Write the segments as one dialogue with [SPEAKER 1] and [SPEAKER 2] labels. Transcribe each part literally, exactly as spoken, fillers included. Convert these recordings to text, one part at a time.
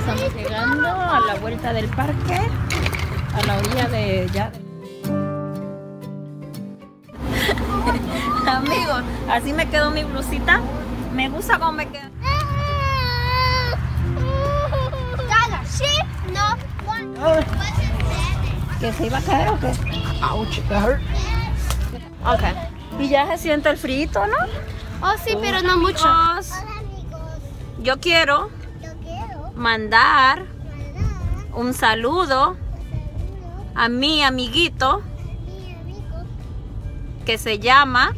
[SPEAKER 1] estamos llegando a la vuelta del parque, a la orilla de ya. Amigos, así me quedó mi blusita. Me gusta cómo me queda. ¿Que se iba a caer o qué?
[SPEAKER 2] Ouch, that hurt.
[SPEAKER 1] Ok. Y ya se siente el frío, ¿no?
[SPEAKER 3] Oh, sí, pero no mucho.
[SPEAKER 1] Amigos, yo quiero mandar un saludo a mi amiguito que se llama,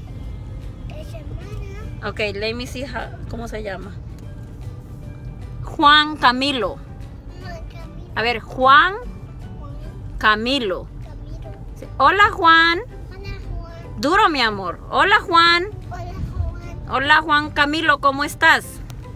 [SPEAKER 1] ok, let me see how, ¿cómo se llama? Juan Camilo. A ver, Juan Camilo. Hola, Juan. Duro, mi amor. Hola, Juan. Hola, Juan Camilo, ¿cómo estás?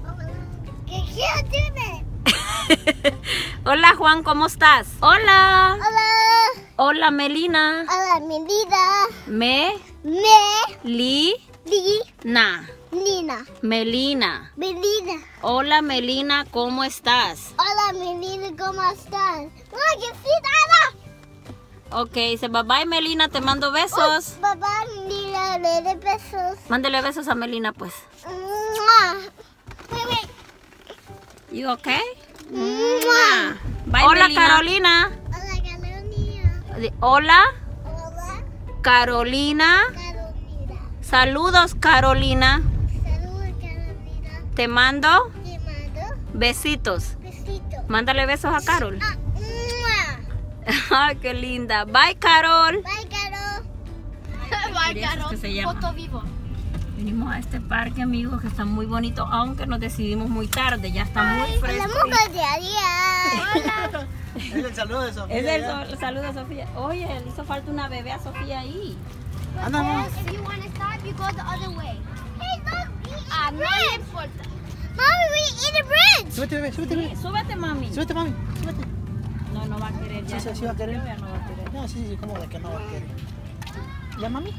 [SPEAKER 1] Hola, Juan, ¿cómo estás? Hola.
[SPEAKER 3] Hola.
[SPEAKER 1] Hola, Melina.
[SPEAKER 3] Hola, mi vida.
[SPEAKER 1] Me.
[SPEAKER 3] Me.
[SPEAKER 1] Li.
[SPEAKER 3] Li.
[SPEAKER 1] Na.
[SPEAKER 3] Nina.
[SPEAKER 1] Melina.
[SPEAKER 3] Melina.
[SPEAKER 1] Hola, Melina, ¿cómo estás?
[SPEAKER 3] Hola, Melina, ¿cómo estás? ¡Ay, qué nada!
[SPEAKER 1] Ok, dice bye bye, Melina, te mando besos.
[SPEAKER 3] Oh, papá, Melina, le de besos.
[SPEAKER 1] Mándale besos a Melina, pues.
[SPEAKER 3] Mua. Wait, wait.
[SPEAKER 1] You okay?
[SPEAKER 3] Mua.
[SPEAKER 1] Bye, Hola, Melina. Carolina.
[SPEAKER 3] Hola, Carolina.
[SPEAKER 1] Hola,
[SPEAKER 3] Hola,
[SPEAKER 1] Carolina.
[SPEAKER 3] Carolina.
[SPEAKER 1] Saludos, Carolina.
[SPEAKER 3] Saludos, Carolina.
[SPEAKER 1] Te mando
[SPEAKER 3] Te mando
[SPEAKER 1] besitos.
[SPEAKER 3] besito.
[SPEAKER 1] Mándale besos a Carol.
[SPEAKER 3] Ah, mua.
[SPEAKER 1] Ay, qué linda. Bye, Carol.
[SPEAKER 3] Bye, Carol.
[SPEAKER 1] Bye, Carol. Que se llama.
[SPEAKER 3] Foto vivo.
[SPEAKER 1] Venimos a este parque, amigos, que está muy bonito, aunque nos decidimos muy tarde. Ya está muy fresco.
[SPEAKER 3] Hola, de Hola.
[SPEAKER 2] Es el saludo de Sofía.
[SPEAKER 1] Es el,
[SPEAKER 2] ya.
[SPEAKER 1] so- el saludo de Sofía. Oye, le hizo falta una bebé a Sofía ahí.
[SPEAKER 2] Anda, mamá.
[SPEAKER 3] If you want to stop, you go the other way. Hey, look, we eat ah, no le importa. Mommy, we eat a bridge.
[SPEAKER 2] Súbete, bebé, súbete, bebé.
[SPEAKER 1] Sí, súbete, mami.
[SPEAKER 2] Súbete, mami. Súbete.
[SPEAKER 1] No, no va a querer ya.
[SPEAKER 2] Sí, sí, sí va a querer.
[SPEAKER 1] Ya no va a querer.
[SPEAKER 2] No, sí, sí, como de que no va a querer. ¿Ya, mami?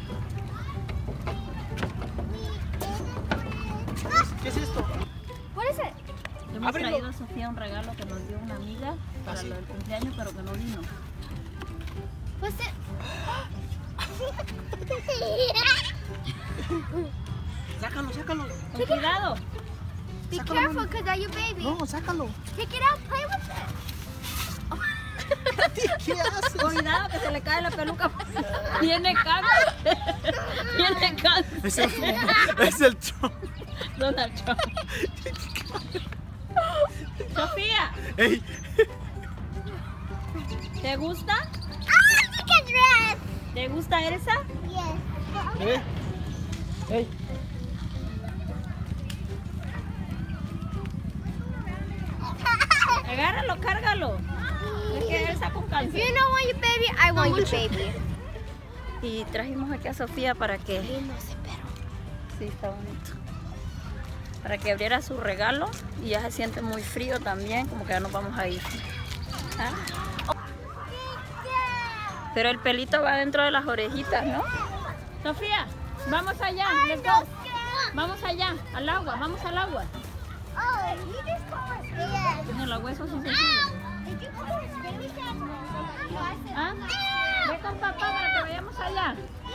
[SPEAKER 2] ¿Qué es esto?
[SPEAKER 3] What is it?
[SPEAKER 1] Le hemos
[SPEAKER 2] Ábrelo.
[SPEAKER 1] traído a Sofía un regalo que nos dio una amiga para
[SPEAKER 2] ¿Ah, sí?
[SPEAKER 1] lo del cumpleaños, pero que no vino.
[SPEAKER 3] What's it?
[SPEAKER 2] Sácalo, sácalo.
[SPEAKER 1] Con cuidado.
[SPEAKER 3] Be
[SPEAKER 2] Sácalo,
[SPEAKER 3] careful,
[SPEAKER 2] mami.
[SPEAKER 3] because that's your baby.
[SPEAKER 2] No, sácalo.
[SPEAKER 3] Pick it up, play with it.
[SPEAKER 2] ¿Qué haces?
[SPEAKER 1] Cuidado que se le cae la peluca. Tiene cáncer. Tiene cáncer.
[SPEAKER 2] Es el, es el Trump.
[SPEAKER 1] Donald Trump. Sofía,
[SPEAKER 2] Ey,
[SPEAKER 1] ¿te gusta?
[SPEAKER 3] Oh, look at dress.
[SPEAKER 1] ¿Te gusta Elsa?
[SPEAKER 3] Yes.
[SPEAKER 2] bebé. Ey.
[SPEAKER 1] Agárralo, cárgalo. Es que Elsa con
[SPEAKER 3] If
[SPEAKER 1] cáncer.
[SPEAKER 3] you don't want your baby, I want your baby.
[SPEAKER 1] Y trajimos aquí a Sofía para que... Sí, está bonito. Para que abriera su regalo y ya se siente muy frío también, como que ya nos vamos a ir. ¿Ah? Pero el pelito va dentro de las orejitas, ¿no? Sofía, vamos allá, let's go. Vamos allá, al agua, vamos al agua.
[SPEAKER 3] Oh, you just call us scared.
[SPEAKER 1] En el agua eso sí se sube.
[SPEAKER 3] Did you call us scared? We said, no, I said,
[SPEAKER 1] ¿Ah? Ve con papá para que vayamos allá.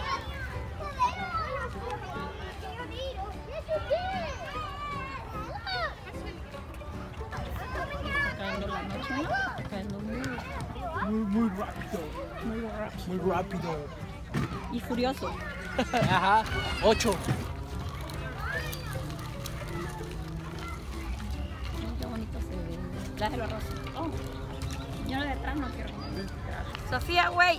[SPEAKER 1] Está cayendo la noche, ¿no? Está cayendo muy,
[SPEAKER 2] Muy, muy rápido.
[SPEAKER 1] muy rápido.
[SPEAKER 2] Muy rápido.
[SPEAKER 1] Y furioso.
[SPEAKER 2] Ajá. Ocho.
[SPEAKER 1] Ay, qué bonito se ve. Déjalo rosa. Oh, yo de atrás no quiero. Sofía, wait.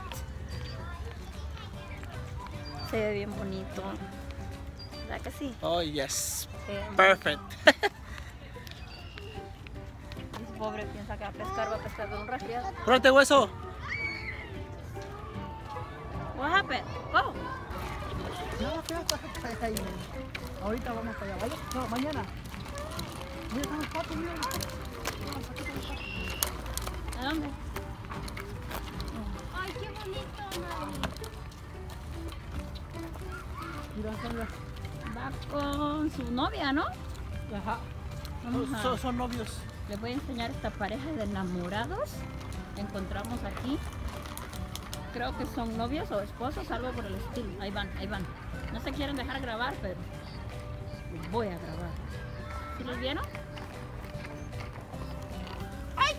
[SPEAKER 1] Se ve bien bonito. ¿Verdad que sí?
[SPEAKER 2] Oh, yes.
[SPEAKER 1] Sí.
[SPEAKER 2] Perfect.
[SPEAKER 1] Ese pobre piensa que va a pescar, va a pescar con un resfriado.
[SPEAKER 2] Pronto, hueso.
[SPEAKER 1] What happened? Oh,
[SPEAKER 2] No, quédate ahí. Ahorita vamos para allá, ¿vale? No, mañana. Mira, están los patos, mira.
[SPEAKER 1] ¿a dónde?
[SPEAKER 3] ay, qué bonito, mami.
[SPEAKER 2] Mira, mira.
[SPEAKER 1] Va con su novia, ¿no?
[SPEAKER 2] Ajá.
[SPEAKER 1] Vamos a-
[SPEAKER 2] Son, son novios.
[SPEAKER 1] Les voy a enseñar esta pareja de enamorados que encontramos aquí. Creo que son novios o esposos, algo por el estilo. Ahí van, ahí van. No se quieren dejar grabar, pero los voy a grabar. ¿Sí los vieron? ¡Ay!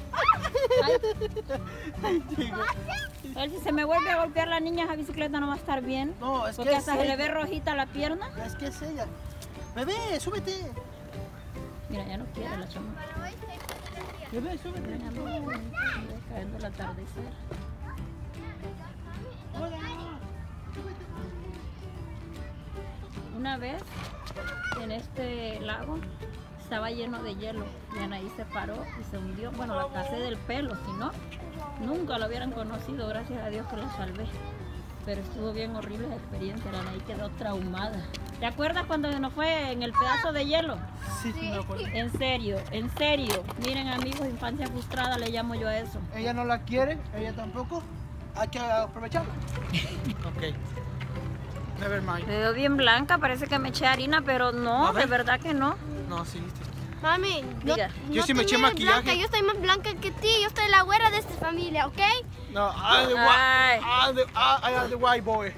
[SPEAKER 1] A ver si se me vuelve a golpear la niña, esa bicicleta no va a estar bien.
[SPEAKER 2] No, es
[SPEAKER 1] Porque
[SPEAKER 2] que
[SPEAKER 1] hasta
[SPEAKER 2] es
[SPEAKER 1] se le
[SPEAKER 2] ella.
[SPEAKER 1] ve rojita la pierna.
[SPEAKER 2] Es que es ella. Bebé, súbete.
[SPEAKER 1] Mira, ya no quiere la chama.
[SPEAKER 2] Bebé, súbete.
[SPEAKER 1] Mira, amor, mira, cayendo el atardecer.
[SPEAKER 2] Hola.
[SPEAKER 1] Una vez en este lago estaba lleno de hielo y Anaí se paró y se hundió. Bueno, la casé del pelo, si no, nunca lo hubieran conocido, gracias a Dios que la salvé. Pero estuvo bien horrible la experiencia, la Anaí quedó traumada. ¿Te acuerdas cuando nos fue en el pedazo de hielo?
[SPEAKER 2] Sí, sí, me acuerdo.
[SPEAKER 1] En serio, en serio. Miren amigos, infancia frustrada le llamo yo a eso.
[SPEAKER 2] Ella no la quiere, ella tampoco. Hay que aprovecharla. Ok. Never mind.
[SPEAKER 1] Me veo bien blanca, parece que me eché harina, pero no,
[SPEAKER 2] A ver.
[SPEAKER 1] de verdad que no.
[SPEAKER 2] No, sí, viste.
[SPEAKER 3] Mami, no,
[SPEAKER 1] Diga.
[SPEAKER 2] Yo sí me
[SPEAKER 3] te
[SPEAKER 2] eché
[SPEAKER 3] mires
[SPEAKER 2] maquillaje.
[SPEAKER 3] blanca, yo estoy más blanca que ti, yo estoy la güera de esta familia, ¿ok?
[SPEAKER 2] No, I'm the
[SPEAKER 1] Ay.
[SPEAKER 2] white. I'm the, I, I am the white boy.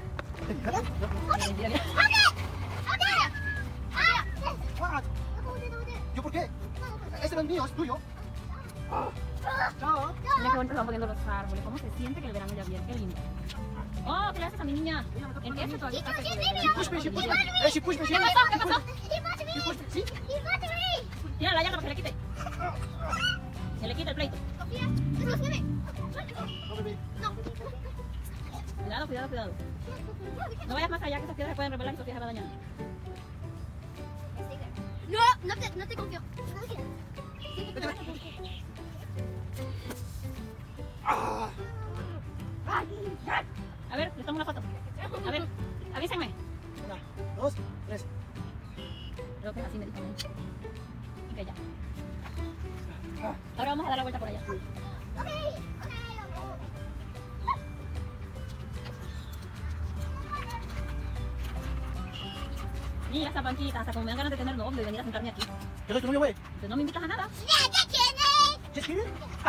[SPEAKER 2] Ah, ¿yo por qué? Ese no es mío, es tuyo. Chao.
[SPEAKER 1] Mira qué bonito se van poniendo los árboles, cómo se siente que el verano ya viene, qué lindo. Oh, ¿qué le haces a mi niña? En eso todavía está que-
[SPEAKER 2] She pushed me, she pushed me. Hey, she pushed me.
[SPEAKER 1] ¿Qué pasó? ¿Qué pasó?
[SPEAKER 2] She pushed me. ¿Sí?
[SPEAKER 1] Tira la llanta para que le quite. Que le quite el pleito.
[SPEAKER 2] No, bebé.
[SPEAKER 1] Cuidado, cuidado, cuidado. No vayas más allá que esas piedras se pueden revelar y Sofía se va a dañar.
[SPEAKER 3] No, no te, no te confío.
[SPEAKER 2] Ah.
[SPEAKER 1] A ver, les tomo una foto. A ver, avísenme.
[SPEAKER 2] Una, dos, tres.
[SPEAKER 1] Creo que así me dijo. Ok, ya. Ahora vamos a dar la vuelta por allá. Mira esa panquita, hasta como me dan ganas de tener novio y venir a sentarme aquí.
[SPEAKER 2] Yo soy tu novio, güey.
[SPEAKER 1] Pues no me invitas a nada.
[SPEAKER 2] ¿Qué quieres?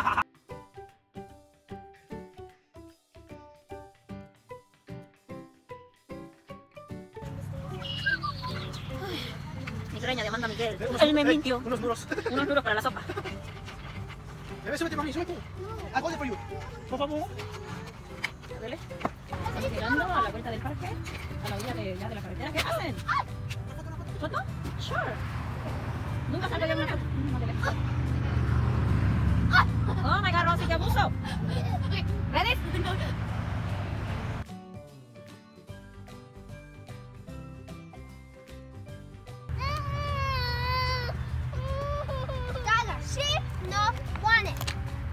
[SPEAKER 1] Migraña, demanda a Miguel.
[SPEAKER 2] Unos-
[SPEAKER 1] Él me
[SPEAKER 2] eh,
[SPEAKER 1] mintió.
[SPEAKER 2] Unos duros.
[SPEAKER 1] Unos duros para la sopa.
[SPEAKER 2] Bebé, súbete, mami, súbete. I got it for you. Por favor.
[SPEAKER 1] ¿Duele? Estamos llegando a la vuelta del parque, a la orilla de, ya de la carretera. ¿Qué hacen? ¿Foto? Sure. Nunca salgo yo en una foto. No te ves. Oh my god, Rosy, qué abuso. ¿Ready?
[SPEAKER 3] Dada, sheep no want it.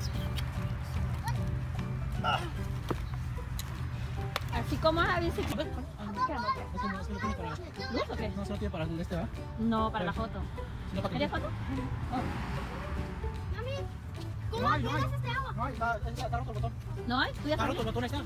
[SPEAKER 1] Así como la bicicleta.
[SPEAKER 2] Eso no, eso no tiene para...
[SPEAKER 1] ¿Luz o qué?
[SPEAKER 2] No, eso no tiene para el este, ¿verdad?
[SPEAKER 1] No, para la foto.
[SPEAKER 2] Sino para que-
[SPEAKER 1] ¿Querías foto?
[SPEAKER 3] Mami,
[SPEAKER 2] No
[SPEAKER 3] ¿cómo
[SPEAKER 2] hay, no hay.
[SPEAKER 3] tienes este agua?
[SPEAKER 2] No hay, está, está, está roto el botón.
[SPEAKER 1] ¿No hay? ¿Tú ya
[SPEAKER 2] Está roto
[SPEAKER 1] sabes?
[SPEAKER 2] el botón, ahí está.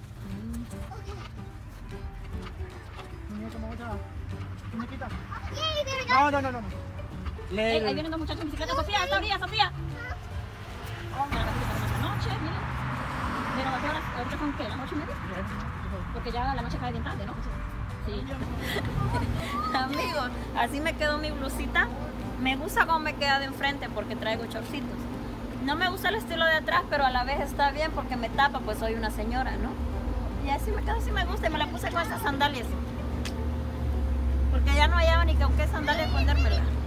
[SPEAKER 2] Muñeca, muñeca. Muñequita.
[SPEAKER 3] Yay, there we go.
[SPEAKER 2] No, no, no, no.
[SPEAKER 1] Ey, ahí vienen dos muchachos en bicicleta. Sofía, a esta orilla, Sofía. Mira, la bicicleta para la noche, miren. Pero ¿a qué horas? ¿Ahorita son qué? ¿Las ocho y media? Porque ya la noche cae bien tarde, ¿no? Sí. Amigos, así me quedó mi blusita. Me gusta cómo me queda de enfrente porque traigo chorcitos. No me gusta el estilo de atrás, pero a la vez está bien porque me tapa, pues soy una señora, ¿no? Y así me quedó, así me gusta y me la puse con estas sandalias. Porque ya no hallaba ni con qué sandalias ponérmela.